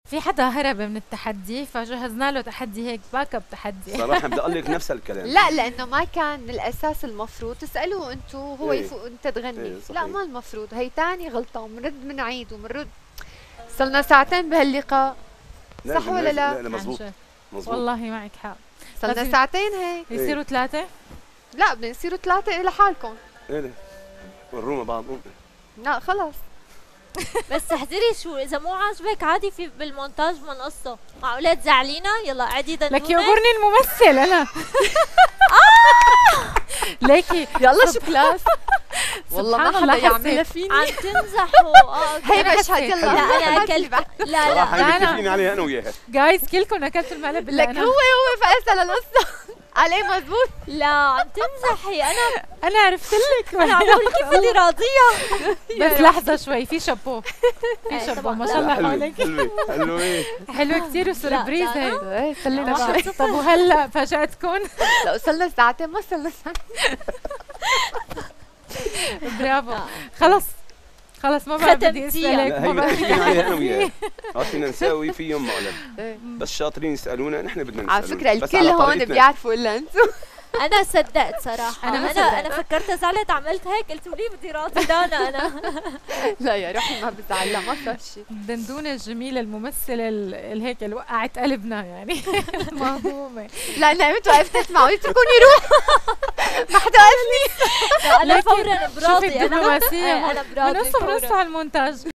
في حدا هرب من التحدي فجهزنا له تحدي هيك باك اب تحدي. صراحه بدي اقول لك نفس الكلام. لا لانه ما كان من الاساس المفروض تسالوه انتو هو إيه. يفوق انت تغني. إيه لا صحيح. ما المفروض، هي تاني غلطه ومنرد منعيد ومنرد. صلنا ساعتين بهاللقاء، صح ولا لا؟ لا مزبوط عن جد. مزبوط. والله معك حق. صلنا لازم- ساعتين هيك. يصيروا ثلاثة؟ لا بدنا نصيروا ثلاثه لحالكم. ايه ورونا بعض. لا خلص. بس احذري شو اذا مو عاجبك عادي في بالمونتاج بنقصه. معقولة تزعلينا؟ يلا عادي دندونة. لك يعبرني الممثل انا. ليكي يلا شو كلاس. والله سبحان ما الله حدا يعملها حسيت. فيني. عم تمزحوا. هي أنا مشهد حسيت. يلا. لا انا خلي اكلت. بعد. لا صراحه لا هي أنا- متفقين عليها انا وياها. جايز كلكم اكلتوا المقلب الا لك انا. هو فاسال القصه. عليه مزبوط. لا عم تمزحي. انا عرفت لك. انا عم بقول كيف بدي راضية. بس لحظة شوي، في شابو. في إيه شابو طبعاً. ما شاء الله حلوه حواليك. حلوه حلوه. ايه حلوة كثير وسربريز لا، هي. ايه خلينا آه. بعد. طب وهلا فاجأتكم؟ لو وصلنا ساعتين ما وصلنا ساعتين. برافو. خلص خلص ما بعد بدي ختمتيها. اسالك. لا ما هي بعد متفقين عليها انا وياها. هاد فينا نساوي في يوم مقلب. إيه. بس شاطرين يسالونا نحن بدنا نسال. على فكره الكل هون بيعرفوا الا انتم. انا صدقت صراحة. أنا ما انا فكرت زعلت عملت هيك قلت لي بدي راضي دانا انا. لا يا روحي ما بزعل. لا ما صار شيء. دندونة الجميلة الممثلة هيك اللي وقعت قلبنا يعني. المهضومة. لا نعمت وقفت اسمع اتركوني روح. ما حدا قال لي. انا لكن فورا شوفي براضي. الدبلوماسية انا براضي بنص فورا. على المونتاج.